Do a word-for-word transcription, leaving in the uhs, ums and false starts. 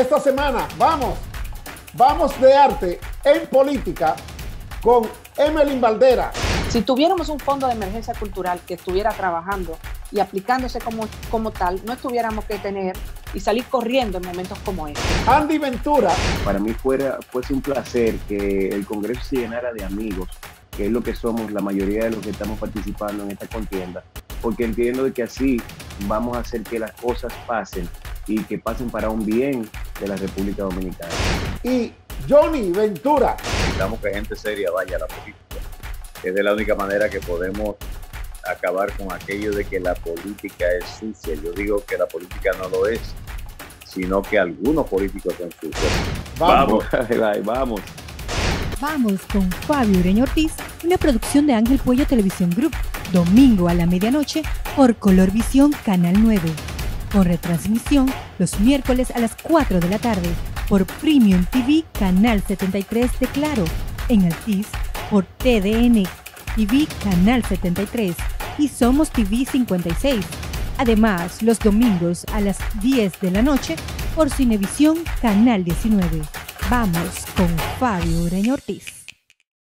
esta semana vamos, vamos de arte en política con Emelín Valdera. Si tuviéramos un fondo de emergencia cultural que estuviera trabajando y aplicándose como, como tal, no tuviéramos que tener y salir corriendo en momentos como este. Andy Ventura. Para mí fuera, fuese un placer que el Congreso se llenara de amigos, que es lo que somos la mayoría de los que estamos participando en esta contienda, porque entiendo de que así vamos a hacer que las cosas pasen y que pasen para un bien de la República Dominicana. Y Johnny Ventura. Necesitamos que gente seria vaya a la política. Es de la única manera que podemos acabar con aquello de que la política es sucia. Yo digo que la política no lo es, sino que algunos políticos son sucios. Vamos. Vamos. Vamos. Vamos con Fabio Ureña Ortiz, una producción de Ángel Puello Televisión Group, domingo a la medianoche por Colorvisión Canal nueve. Con retransmisión los miércoles a las cuatro de la tarde por Premium T V Canal setenta y tres de Claro, en Altiz por T D N T V Canal setenta y tres y Somos T V cincuenta y seis. Además, los domingos a las diez de la noche por Cinevisión Canal diecinueve. Vamos con Fabio Ureña Ortiz.